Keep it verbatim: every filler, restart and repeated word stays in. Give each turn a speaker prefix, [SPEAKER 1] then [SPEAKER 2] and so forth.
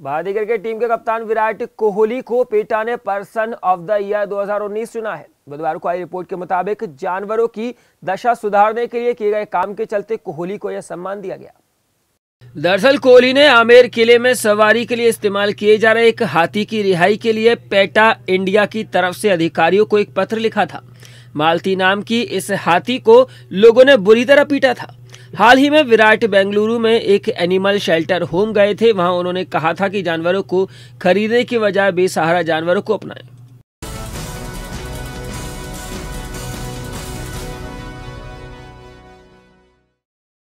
[SPEAKER 1] भारतीय cricket team के कप्तान विराट कोहली को पेटा ने पर्सन ऑफ द ईयर दो हज़ार उन्नीस चुना है। बुधवार को आई रिपोर्ट के मुताबिक जानवरों की दशा सुधारने के लिए किए गए काम के चलते कोहली को यह सम्मान दिया गया। दरअसल कोहली ने आमेर किले में सवारी के लिए इस्तेमाल किए जा रहे एक हाथी की रिहाई के लिए पेटा इंडिया की तरफ से अधिकारियों को एक पत्र लिखा था। मालती नाम की इस हाथी को लोगों ने बुरी तरह पीटा था। हाल ही में विराट बेंगलुरु में एक एनिमल शेल्टर होम गए थे। वहां उन्होंने कहा था कि जानवरों को खरीदने की बजाय बेसहारा जानवरों को अपनाएं।